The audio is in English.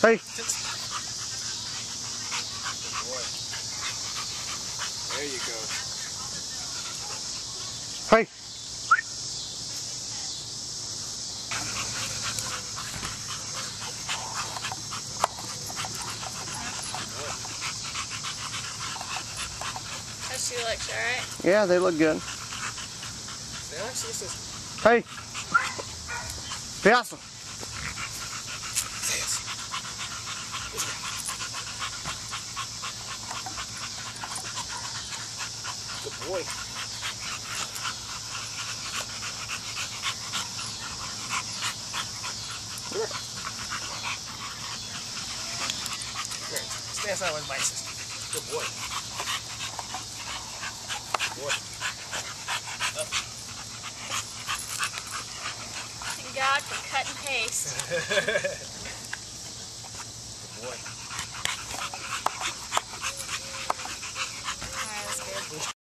Hey. Good boy. There you go. Hey. How's she look, alright? Yeah, they look good. Hey. Piazza. Good boy. Come here. Come here. Stand aside with my sister. Good boy. Good boy. Up. Thank God for cut and paste.